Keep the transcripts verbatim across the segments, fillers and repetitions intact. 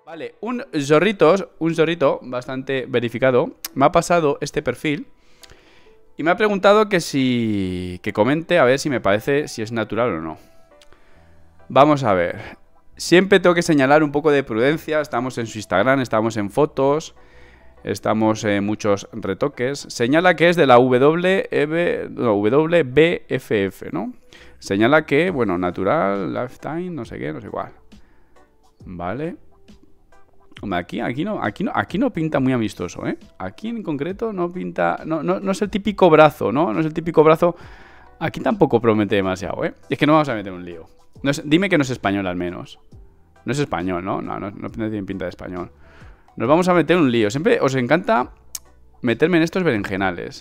Vale, un zorritos, un zorrito bastante verificado, me ha pasado este perfil y me ha preguntado que si... que comente a ver si me parece si es natural o no. Vamos a ver. Siempre tengo que señalar un poco de prudencia. Estamos en su Instagram, estamos en fotos, estamos en muchos retoques. Señala que es de la W B F F, ¿no? Señala que, bueno, natural, lifetime, no sé qué, no sé cuál. Vale. Hombre, aquí, aquí, no, aquí, no, aquí no pinta muy amistoso, ¿eh? Aquí en concreto no pinta... No, no, no es el típico brazo, ¿no? No es el típico brazo... Aquí tampoco promete demasiado, ¿eh? Es que no vamos a meter un lío. No es, dime que no es español al menos. No es español, ¿no? No, no, no tiene pinta de español. Nos vamos a meter un lío. Siempre os encanta meterme en estos berenjenales.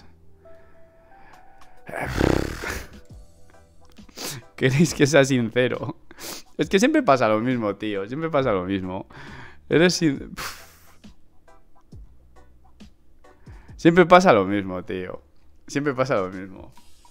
¿Queréis que sea sincero? Es que siempre pasa lo mismo, tío. Siempre pasa lo mismo. Eres sin... Siempre pasa lo mismo, tío. Siempre pasa lo mismo.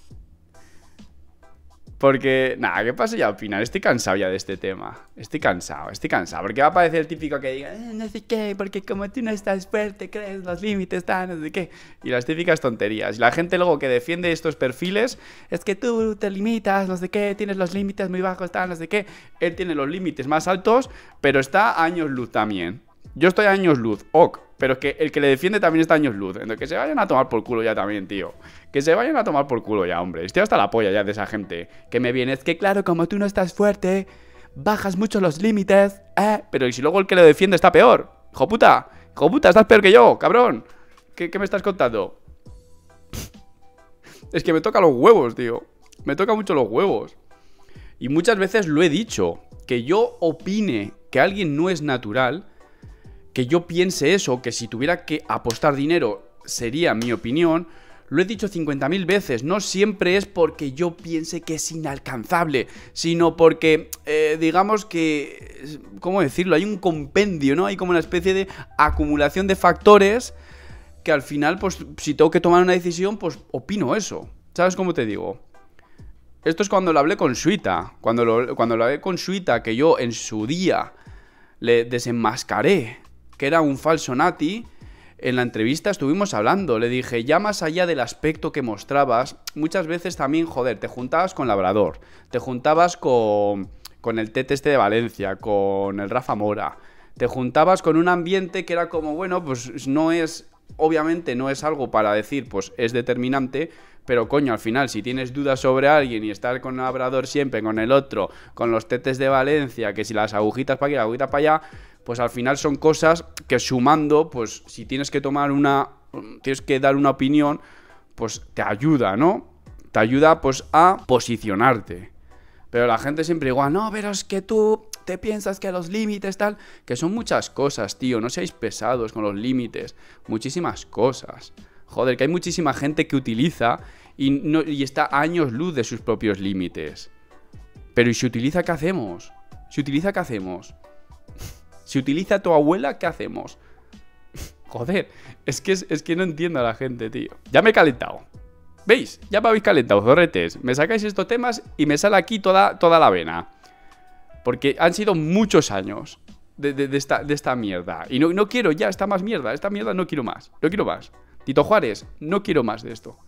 Porque, nada, ¿qué pasa ya al final? Estoy cansado ya de este tema. Estoy cansado, estoy cansado. Porque va a aparecer el típico que diga, eh, no sé qué, porque como tú no estás fuerte, crees los límites, tal, no sé qué. Y las típicas tonterías. Y la gente luego que defiende estos perfiles, es que tú te limitas, no sé qué, tienes los límites muy bajos, tal, no sé qué. Él tiene los límites más altos, pero está a años luz también. Yo estoy a años luz, ok. Pero es que el que le defiende también está a años luz. Entonces que se vayan a tomar por culo ya también, tío. Que se vayan a tomar por culo ya, hombre. Estoy hasta la polla ya de esa gente que me viene. Es que claro, como tú no estás fuerte, bajas mucho los límites, eh. Pero ¿y si luego el que le defiende está peor? ¡Hijo puta! ¡Hijo puta! Estás peor que yo, cabrón. ¿Qué, qué me estás contando? Es que me toca los huevos, tío. Me toca mucho los huevos. Y muchas veces lo he dicho. Que yo opine que alguien no es natural... Que yo piense eso, que si tuviera que apostar dinero sería mi opinión, lo he dicho cincuenta mil veces, no siempre es porque yo piense que es inalcanzable, sino porque, eh, digamos que, ¿cómo decirlo? Hay un compendio, ¿no? Hay como una especie de acumulación de factores que al final, pues, si tengo que tomar una decisión, pues opino eso. ¿Sabes cómo te digo? Esto es cuando lo hablé con Suita, cuando lo, cuando lo hablé con Suita, que yo en su día le desenmascaré que era un falso nati. En la entrevista estuvimos hablando, le dije, ya más allá del aspecto que mostrabas, muchas veces también, joder, te juntabas con Labrador, te juntabas con, con el Tete este de Valencia, con el Rafa Mora, te juntabas con un ambiente que era como, bueno, pues no es, obviamente no es algo para decir, pues es determinante, pero coño, al final, si tienes dudas sobre alguien y estar con Labrador siempre, con el otro, con los Tetes de Valencia, que si las agujitas para aquí, las agujitas para allá, pues al final son cosas que sumando, pues si tienes que tomar una, tienes que dar una opinión, pues te ayuda, ¿no? Te ayuda pues a posicionarte. Pero la gente siempre igual, no, pero es que tú te piensas que los límites tal, que son muchas cosas, tío, no seáis pesados con los límites, muchísimas cosas. Joder, que hay muchísima gente que utiliza y, no, y está a años luz de sus propios límites. Pero ¿y si utiliza qué hacemos? Si utiliza qué hacemos? Si utiliza a tu abuela, ¿qué hacemos? Joder, es que, es, es que no entiendo a la gente, tío. Ya me he calentado. ¿Veis? Ya me habéis calentado, zorretes. Me sacáis estos temas y me sale aquí toda, toda la vena. Porque han sido muchos años de, de, de, esta, de esta mierda. Y no, no quiero ya esta más mierda. Esta mierda no quiero más. No quiero más. Tito Juárez, no quiero más de esto.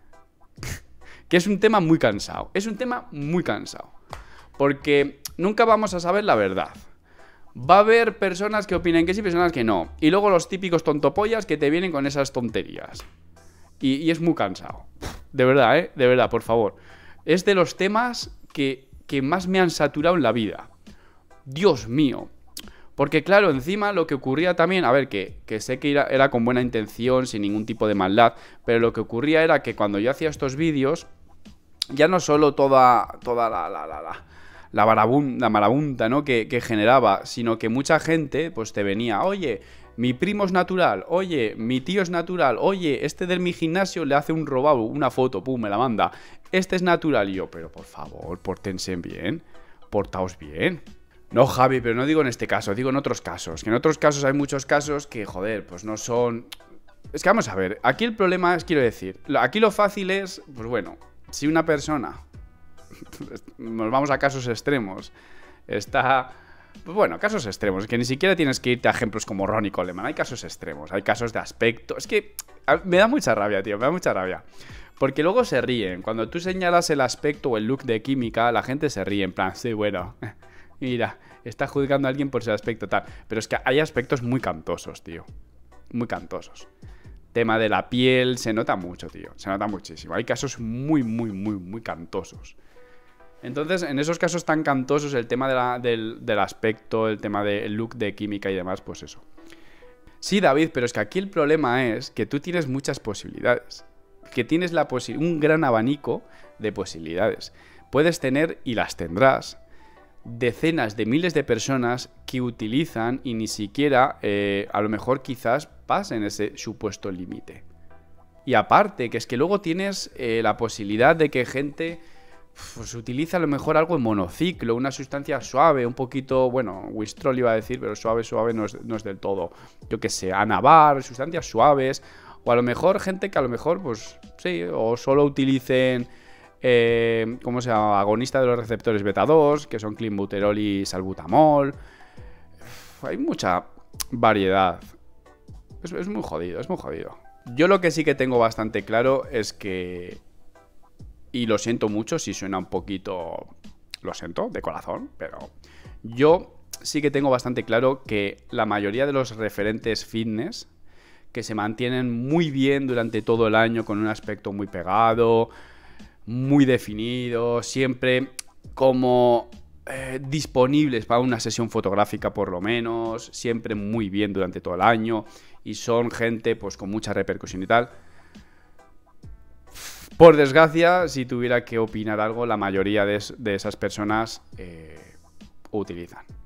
Que es un tema muy cansado. Es un tema muy cansado. Porque nunca vamos a saber la verdad. Va a haber personas que opinen que sí, personas que no. Y luego los típicos tontopollas que te vienen con esas tonterías. Y, y es muy cansado. De verdad, ¿eh? De verdad, por favor. Es de los temas que, que más me han saturado en la vida. Dios mío. Porque claro, encima lo que ocurría también... A ver, que, que sé que era, era con buena intención, sin ningún tipo de maldad. Pero lo que ocurría era que cuando yo hacía estos vídeos... Ya no solo toda, toda la... la, la, la La marabunta, la marabunta, ¿no? Que, que generaba, sino que mucha gente, pues te venía, oye, mi primo es natural, oye, mi tío es natural, oye, este de mi gimnasio le hace un robado, una foto, pum, me la manda, este es natural, y yo, pero por favor, pórtense bien, portaos bien. No, Javi, pero no digo en este caso, digo en otros casos, que en otros casos hay muchos casos que, joder, pues no son... Es que vamos a ver, aquí el problema es, quiero decir, aquí lo fácil es, pues bueno, si una persona... Nos vamos a casos extremos. Está Pues bueno, casos extremos, es que ni siquiera tienes que irte a ejemplos como Ronnie Coleman, hay casos extremos, hay casos de aspecto, es que me da mucha rabia, tío, me da mucha rabia. Porque luego se ríen, cuando tú señalas el aspecto o el look de química, la gente se ríe, en plan, sí, bueno, mira, está juzgando a alguien por ese aspecto tal. Pero es que hay aspectos muy cantosos, tío, muy cantosos. Tema de la piel, se nota mucho, tío, se nota muchísimo, hay casos muy, muy, muy, muy cantosos. Entonces, en esos casos tan cantosos, el tema de la, del, del aspecto, el tema del look de química y demás, pues eso. Sí, David, pero es que aquí el problema es que tú tienes muchas posibilidades. Que tienes la posi- un gran abanico de posibilidades. Puedes tener, y las tendrás, decenas de miles de personas que utilizan y ni siquiera, eh, a lo mejor quizás pasen ese supuesto límite. Y aparte, que es que luego tienes eh, la posibilidad de que gente... pues utiliza a lo mejor algo en monociclo, una sustancia suave, un poquito, bueno, Wistrol iba a decir, pero suave, suave no es, no es del todo. Yo que sé, Anabar, sustancias suaves, o a lo mejor gente que a lo mejor, pues sí, o solo utilicen, eh, ¿cómo se llama? Agonista de los receptores beta dos, que son clenbuterol y salbutamol. Uf, hay mucha variedad. Es, es muy jodido, es muy jodido. Yo lo que sí que tengo bastante claro es que... y lo siento mucho si suena un poquito... lo siento, de corazón, pero yo sí que tengo bastante claro que la mayoría de los referentes fitness que se mantienen muy bien durante todo el año con un aspecto muy pegado, muy definido, siempre como eh, disponibles para una sesión fotográfica por lo menos, siempre muy bien durante todo el año y son gente pues con mucha repercusión y tal. Por desgracia, si tuviera que opinar algo, la mayoría de, es, de esas personas eh, utilizan.